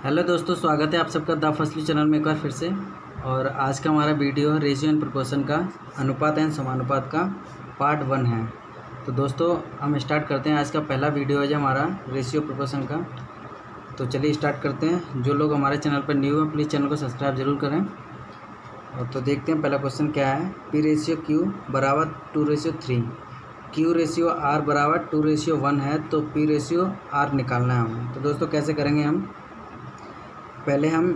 Hello दोस्तों, स्वागत है आप सबका द फसली चैनल में एक बार फिर से। और आज का हमारा वीडियो है रेशियो एंड प्रोपोर्शन का, अनुपात एंड समानुपात का पार्ट 1 है। तो दोस्तों हम स्टार्ट करते हैं। आज का पहला वीडियो है जो हमारा रेशियो प्रोपोर्शन का। तो चलिए स्टार्ट करते हैं। जो लोग हमारे चैनल पर न्यू हैं प्लीज़ चैनल को सब्सक्राइब जरूर करें। और तो देखते हैं पहला क्वेश्चन क्या है। पी रेशियो क्यू बराबर 2:3, क्यू रेशियो आर बराबर 2:1 है, तो पी रेशियो आर निकालना है हमें। तो दोस्तों कैसे करेंगे हम, पहले हम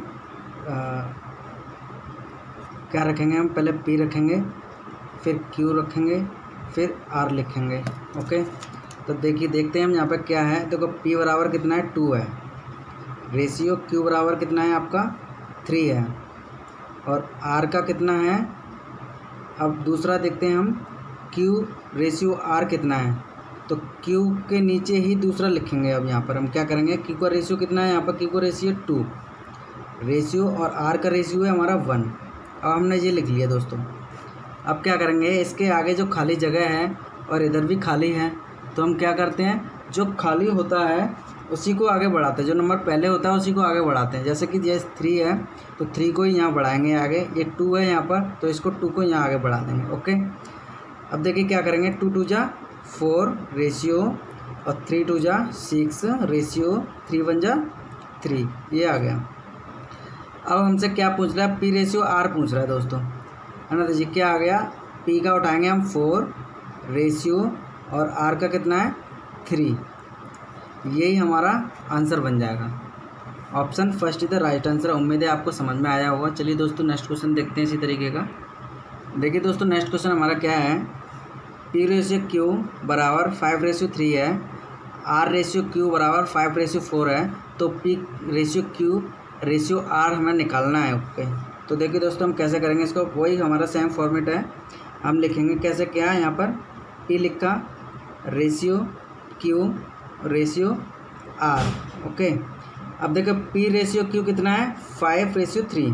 क्या रखेंगे, हम पहले P रखेंगे, फिर Q रखेंगे, फिर R लिखेंगे। ओके, तो देखते हैं हम यहाँ पे क्या है। देखो P बराबर कितना है, 2 है। रेशियो Q बराबर कितना है आपका, 3 है। और R का कितना है। अब दूसरा देखते हैं हम, Q रेशियो R कितना है। तो Q के नीचे ही दूसरा लिखेंगे। अब यहाँ पर हम क्या करेंगे, Q का रेशियो कितना है, यहाँ पर Q का रेशियो 2 रेशियो और R का रेशियो है हमारा 1। अब हमने ये लिख लिया दोस्तों। अब क्या करेंगे, इसके आगे जो खाली जगह है और इधर भी खाली है, तो हम क्या करते हैं, जो खाली होता है उसी को आगे बढ़ाते हैं। जो नंबर पहले होता है उसी को आगे बढ़ाते हैं। जैसे कि ये 3 है तो 3 को ही यहाँ बढ़ाएंगे आगे। ये 2 है यहाँ पर, तो इसको 2 को यहाँ आगे बढ़ा देंगे। ओके, अब देखिए क्या करेंगे, 2 2 जा 4 रेशियो और 3 2 जा 6 रेशियो, 3 1 जा 3, ये आ गया। अब हमसे क्या पूछ रहा है, पी रेशियो आर पूछ रहा है दोस्तों, है ना। तो ये क्या आ गया, पी का उठाएंगे हम 4 रेशियो और आर का कितना है 3, यही हमारा आंसर बन जाएगा। Option first is the right answer. उम्मीद है आपको समझ में आया होगा। चलिए दोस्तों नेक्स्ट क्वेश्चन देखते हैं इसी तरीके का। देखिए दोस्तों नेक्स्ट क्वेश्चन हमारा क्या है, पी रेशियो क्यू बराबर 5:3 है, आर रेशियो क्यू बराबर 5:4 है, तो P ratio Q ratio R हमें निकालना है। ओके, तो देखिए दोस्तों हम कैसे करेंगे इसको, वही हमारा सेम फॉर्मेट है। हम लिखेंगे कैसे, क्या है यहाँ पर, पी लिखा ratio Q ratio R. Okay, अब देखो पी रेशियो क्यू कितना है, 5:3,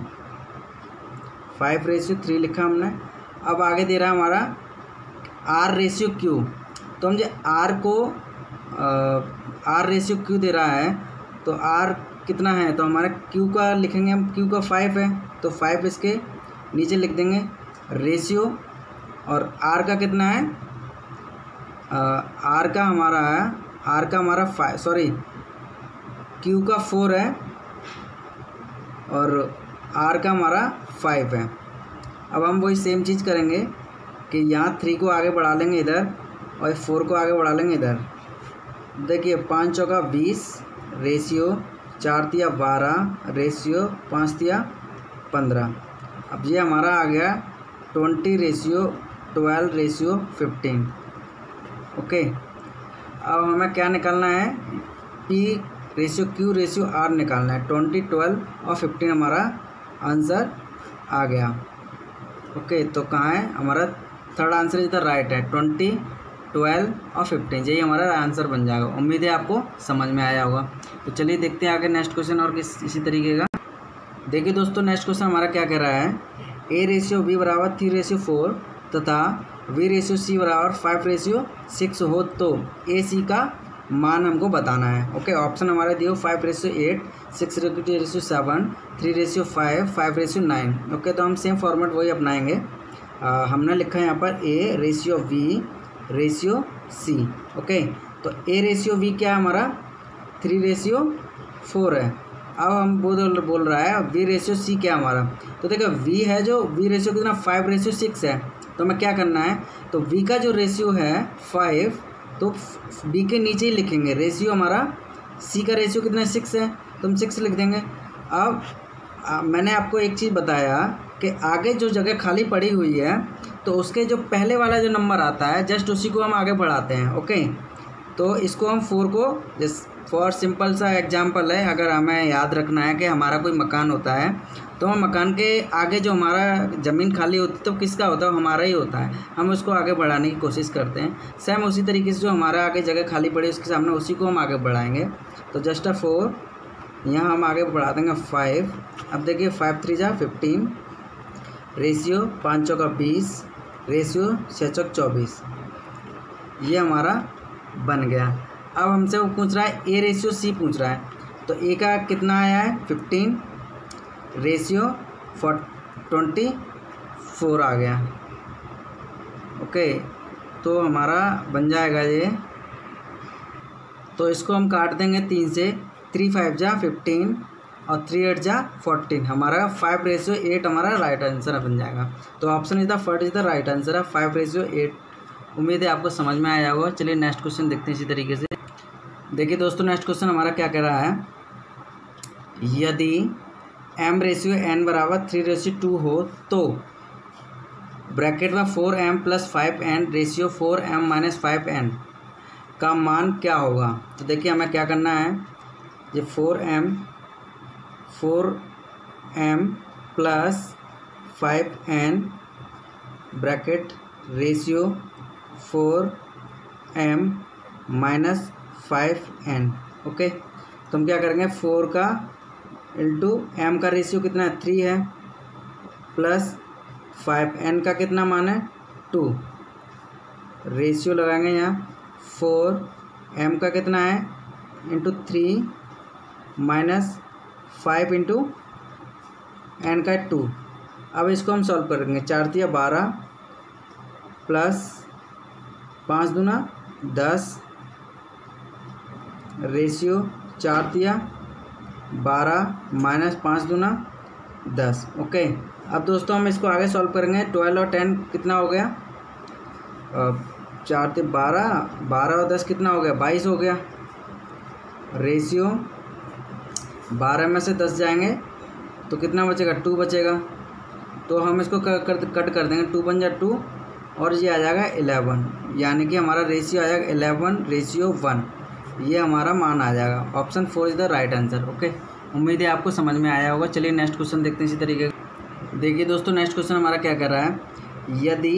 5:3 लिखा हमने। अब आगे दे रहा है हमारा आर रेशियो क्यू, तो हम जो आर को आर रेशियो क्यू दे रहा है, तो आर कितना है, तो हमारा क्यू का लिखेंगे हम, क्यू का 5 है तो 5 इसके नीचे लिख देंगे रेशियो। और आर का कितना है, आर का हमारा 5, सॉरी क्यू का 4 है और आर का हमारा 5 है। अब हम वही सेम चीज़ करेंगे कि यहाँ 3 को आगे बढ़ा लेंगे इधर और 4 को आगे बढ़ा लेंगे इधर। देखिए 5 चौका 20 रेशियो, 4 तिया 12 रेशियो, 5 तिया 15। अब ये हमारा आ गया 20 रेशियो 12 रेशियो 15। ओके, अब हमें क्या निकालना है, P ratio Q ratio R निकालना है। 20 12 और 15 हमारा आंसर आ गया। ओके, तो कहाँ है हमारा थर्ड आंसर, इधर राइट है, 20 12 और 15, यही हमारा आंसर बन जाएगा। उम्मीद है आपको समझ में आया होगा। तो चलिए देखते हैं आगे नेक्स्ट क्वेश्चन और इसी तरीके का। देखिए दोस्तों नेक्स्ट क्वेश्चन हमारा क्या कह रहा है, ए रेशियो बी बराबर 3:4 तथा वी रेशियो सी बराबर 5:6 हो, तो ए सी का मान हमको बताना है। ओके, ऑप्शन हमारे दिए 5:8, 6:7, 3:5, 5:9। ओके, तो हम सेम फॉर्मेट वही अपनाएंगे। हमने लिखा है यहाँ पर A ratio V ratio C. Okay, तो ए रेशियो वी क्या है हमारा 3:4 है। अब हम बोल रहा है वी रेशियो सी क्या हमारा, तो देखो वी है जो वी रेशियो कितना 5:6 है, तो हमें क्या करना है, तो वी का जो रेशियो है 5, तो बी के नीचे ही लिखेंगे रेशियो हमारा। सी का रेशियो कितना 6 है, तो हम 6 लिख देंगे। अब मैंने आपको एक चीज़ बताया कि आगे जो जगह खाली पड़ी हुई है, तो उसके जो पहले वाला जो नंबर आता है जस्ट उसी को हम आगे बढ़ाते हैं। ओके, तो इसको हम 4 को, जस्ट फॉर सिंपल सा एग्जांपल है, अगर हमें याद रखना है कि हमारा कोई मकान होता है, तो हम मकान के आगे जो हमारा ज़मीन खाली होती है तो किसका होता है, हमारा ही होता है। हम उसको आगे बढ़ाने की कोशिश करते हैं। सेम उसी तरीके से जो हमारा आगे जगह खाली पड़ी उसके सामने उसी को हम आगे बढ़ाएंगे। तो जस्ट 4 यहाँ हम आगे बढ़ा देंगे 5। अब देखिए 5 3 जा 15 रेशियो, 5 चौका 20 रेशियो, 6 चौक 24, ये हमारा बन गया। अब हमसे वो पूछ रहा है ए रेशियो सी पूछ रहा है। तो ए का कितना आया है 15 रेशियो 24 आ गया। ओके, तो हमारा बन जाएगा ये। तो इसको हम काट देंगे 3 से, 3 5 जा 15 और 3 8 जा 14। हमारा 5:8 हमारा राइट आंसर बन जाएगा। तो option is the first is the right answer है 5:8। उम्मीद है आपको समझ में आया होगा। चलिए नेक्स्ट क्वेश्चन देखते हैं इसी तरीके से। देखिए दोस्तों, नेक्स्ट क्वेश्चन हमारा क्या कह रहा है, यदि m/n बराबर 3:2 हो तो ब्रैकेट में 4m + 5n ratio 4m - 5n का मान क्या होगा। तो देखिए हमें क्या करना है, ये 4m + 5n bracket ratio 4m - 5n। Okay, तो हम क्या करेंगे, 4 का इंटू m का रेशियो कितना है 3 है, प्लस 5n का कितना मान है 2, रेशियो लगाएंगे यहाँ 4m का कितना है इंटू 3 माइनस 5 इंटू n का 2। अब इसको हम सॉल्व करेंगे, 4 × 12 प्लस 5 दूना 10 रेशियो 4 × 12 माइनस 5 दूना 10। ओके, अब दोस्तों हम इसको आगे सॉल्व करेंगे। 12 और 10 कितना हो गया, 4 × 12, 12 और 10 कितना हो गया 22 हो गया। रेशियो 12 में से 10 जाएंगे तो कितना बचेगा 2 बचेगा। तो हम इसको कट कर देंगे, 2 बन जाए 2 और ये आ जाएगा 11, यानी कि हमारा रेशियो आ जाएगा 11:1। ये हमारा मान आ जाएगा। Option 4 is the right answer. Okay, उम्मीद है आपको समझ में आया होगा। चलिए नेक्स्ट क्वेश्चन देखते हैं इसी तरीके। देखिए दोस्तों, नेक्स्ट क्वेश्चन हमारा क्या कर रहा है, यदि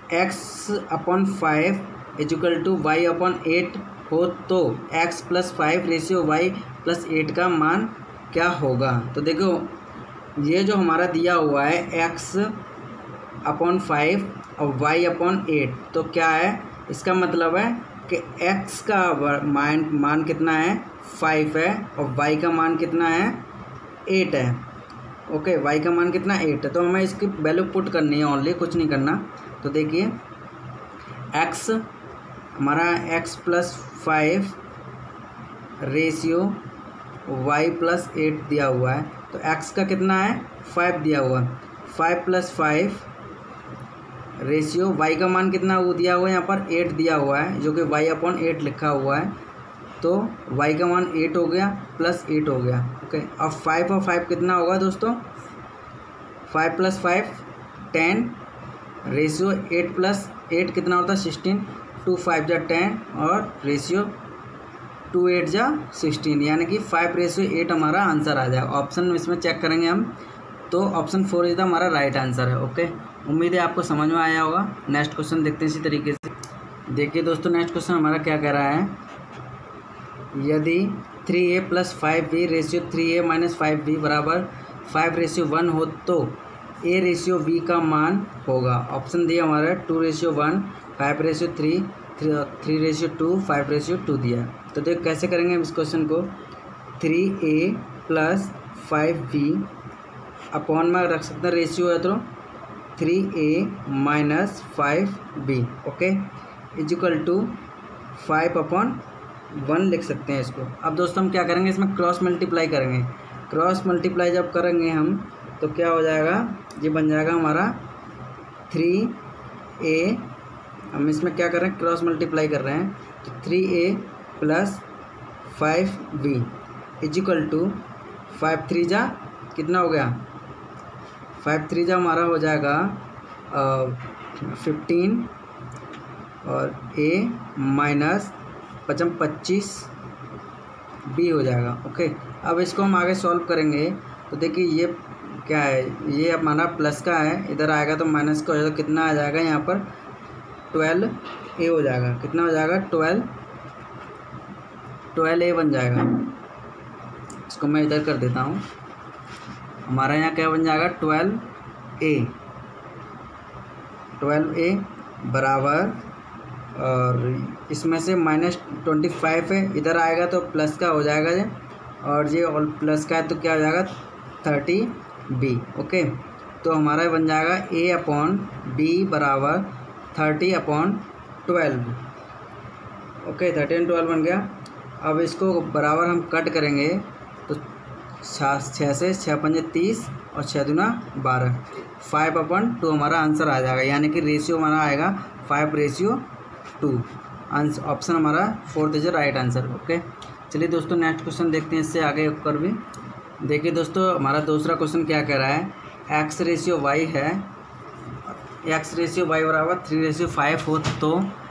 x/5 = y/8 हो तो x + 5 रेशियो y + 8 का मान क्या होगा। तो देखो ये जो हमारा दिया हुआ है x/5 और y/8, तो क्या है, इसका मतलब है कि x का मान कितना है 5 है और y का मान कितना है 8 है। ओके, y का मान कितना 8 है। तो हमें इसकी वैल्यू पुट करनी है ओनली, कुछ नहीं करना। तो देखिए x हमारा x + 5 रेशियो y + 8 दिया हुआ है। तो x का कितना है 5 दिया हुआ है, 5 + 5 रेशियो y का मान कितना वो दिया हुआ है, यहाँ पर 8 दिया हुआ है, जो कि y/8 लिखा हुआ है। तो y का मान 8 हो गया प्लस 8 हो गया। ओके, अब 5 और 5 कितना होगा दोस्तों, 5 + 5 10 रेशियो 8 + 8 कितना होता है 16, 2 5 जा 10 और रेशियो 2 8 जा 16, यानी कि 5:8 हमारा आंसर आ जाएगा। ऑप्शन इसमें चेक करेंगे हम, तो ऑप्शन 4 इज द हमारा राइट आंसर है। ओके, उम्मीद है आपको समझ में आया होगा। नेक्स्ट क्वेश्चन देखते हैं इसी तरीके से। देखिए दोस्तों, नेक्स्ट क्वेश्चन हमारा क्या कह रहा है, यदि 3a + 5b ratio 3a - 5b बराबर 5:1 हो तो a रेशियो b का मान होगा। ऑप्शन दिया हमारा 2:1, 5:3, 3:2, 5:2 दिया। तो देखो कैसे करेंगे हम इस क्वेश्चन को, 3a + 5b अपॉन में रख सकते हैं, रेशियो है तो 3a - 5b। ओके, = 5/1 लिख सकते हैं इसको। अब दोस्तों हम क्या करेंगे, इसमें क्रॉस मल्टीप्लाई करेंगे। क्रॉस मल्टीप्लाई जब करेंगे हम तो क्या हो जाएगा, ये बन जाएगा हमारा 3a, हम इसमें क्या कर रहे हैं क्रॉस मल्टीप्लाई कर रहे हैं, तो 3a + 5b = 5 3 जा कितना हो गया, 5 3 जा हमारा हो जाएगा 15 और a माइनस 25 b हो जाएगा। ओके, अब इसको हम आगे सॉल्व करेंगे। तो देखिए ये क्या है, ये हमारा प्लस का है, इधर आएगा तो माइनस का हो जाएगा। कितना आ जाएगा यहाँ पर 12a हो जाएगा। कितना हो जाएगा 12a बन जाएगा। इसको मैं इधर कर देता हूँ, हमारा यहाँ क्या बन जाएगा 12a बराबर, और इसमें से -25 है, इधर आएगा तो प्लस का हो जाएगा और ये ऑल प्लस का है तो क्या हो जाएगा 30b। ओके, तो हमारा बन जाएगा a/b बराबर 30/12। ओके, 30/12 बन गया। अब इसको बराबर हम कट करेंगे तो 6 से 6 पंजे 30 और 6 दूना 12, 5/2 हमारा आंसर आ जाएगा, यानी कि रेशियो हमारा आएगा 5:2। ऑप्शन हमारा 4th is right answer. Okay, चलिए दोस्तों नेक्स्ट क्वेश्चन देखते हैं इससे आगे कर भी। देखिए दोस्तों हमारा दूसरा क्वेश्चन क्या कह रहा है, x/y है, x/y बराबर 3/5 हो तो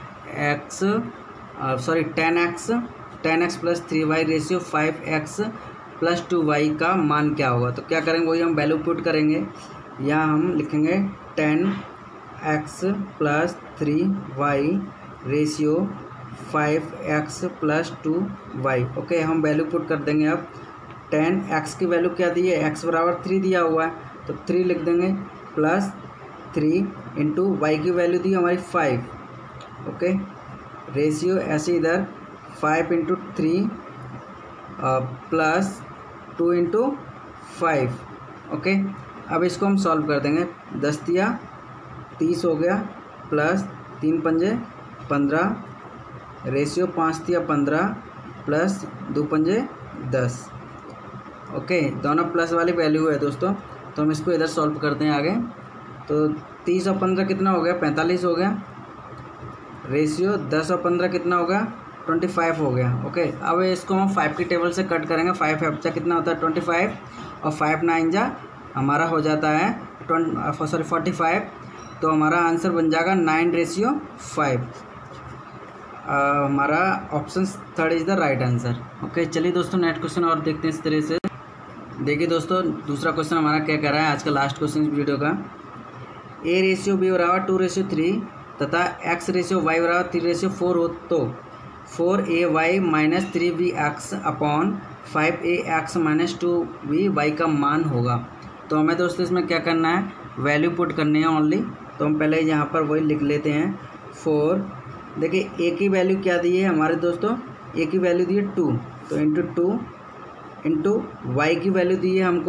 10x plus 3y ratio 5x plus 2y का मान क्या होगा। तो क्या करेंगे, वही हम वैल्यू पुट करेंगे। यहाँ हम लिखेंगे 10x plus 3y ratio 5x plus 2y। Okay, हम वैल्यू पुट कर देंगे। अब 10x की वैल्यू क्या दी है, x बराबर 3 दिया हुआ है तो 3 लिख देंगे, प्लस 3 इंटू वाई की वैल्यू दी हमारी 5। ओके, रेशियो ऐसे इधर 5 इंटू 3 प्लस 2 इंटू 5। ओके, अब इसको हम सॉल्व कर देंगे। 10 दिया 30 हो गया, प्लस 3 पंजे 15, रेशियो 5 दिया 15 प्लस 2 पंजे 10। ओके, दोनों प्लस वाली वैल्यू है दोस्तों, तो हम इसको इधर सॉल्व करते हैं आगे। तो 30 और 15 कितना हो गया, 45 हो गया। रेशियो 10 और 15 कितना होगा, 25 हो गया। ओके, अब इसको हम 5 की टेबल से कट करेंगे। 5 जा कितना होता है 25 और 5 9 जा हमारा हो जाता है 45। तो हमारा आंसर बन जाएगा 9/5। हमारा option 3rd is the right answer. Okay, चलिए दोस्तों नेक्स्ट क्वेश्चन और देखते हैं इस तरह से। देखिए दोस्तों दूसरा क्वेश्चन हमारा क्या कह रहा है, आज का लास्ट क्वेश्चन इस वीडियो का। a/b बराबर 2/3 तथा x/y बराबर 3/4 हो तो 4ay minus 3bx upon 5ax minus 2by का मान होगा। तो हमें दोस्तों इसमें क्या करना है, वैल्यू पुट करनी है ओनली। तो हम पहले यहाँ पर वही लिख लेते हैं 4। देखिए a की वैल्यू क्या दी है हमारे दोस्तों, a की वैल्यू दी है 2, तो इंटू 2 इंटू वाई की वैल्यू दी है हमको,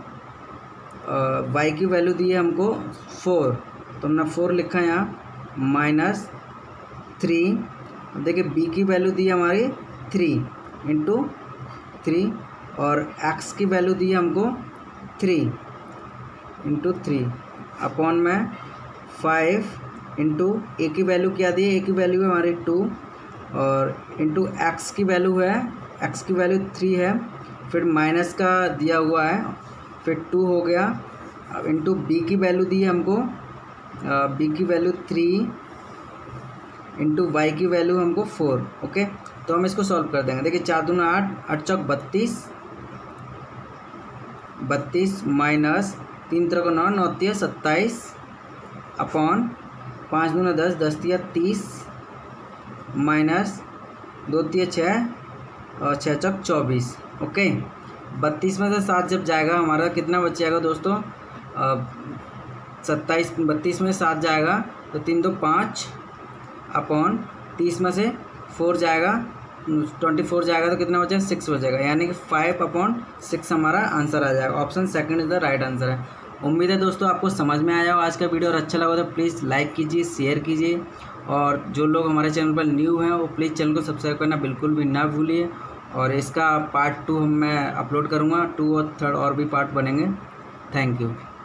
y की वैल्यू दी है हमको 4, तो हमने 4 लिखा है यहाँ, माइनस 3। देखिए b की वैल्यू दी है हमारी 3 इंटू 3 और x की वैल्यू दी है हमको 3 इंटू 3 अपॉन में 5 इंटू a की वैल्यू क्या दी है, a की वैल्यू है हमारी 2 और इंटू x की वैल्यू है, x की वैल्यू 3 है, फिर माइनस का दिया हुआ है, फिर 2 हो गया। अब इंटू b की वैल्यू दी है हमको, b की वैल्यू 3 इंटू वाई की वैल्यू हमको 4। ओके, तो हम इसको सॉल्व कर देंगे। देखिए 4 दूना 8, 8 चौक 32 माइनस 3 3 को 9, 9 3 27 अपॉन 5 दूना 10, 10 3 30 माइनस 2 3 6 और 6 चौक 24। ओके, 32 में से 7 जब जाएगा हमारा कितना बच जाएगा दोस्तों, 27, 32 में 7 जाएगा तो 3 2 5 अपॉन 30 में से 4 जाएगा 24 जाएगा तो कितना बचेगा 6 बचेगा, यानी कि 5/6 हमारा आंसर आ जाएगा। Option 2nd is the right answer है। उम्मीद है दोस्तों आपको समझ में आया हो आज का वीडियो, और अच्छा लगा तो प्लीज़ लाइक कीजिए, शेयर कीजिए, और जो लोग हमारे चैनल पर न्यू हैं वो प्लीज़ चैनल को सब्सक्राइब करना बिल्कुल भी ना भूलिए। और इसका पार्ट 2 मैं अपलोड करूँगा, 2 और 3rd और भी पार्ट बनेंगे। Thank you.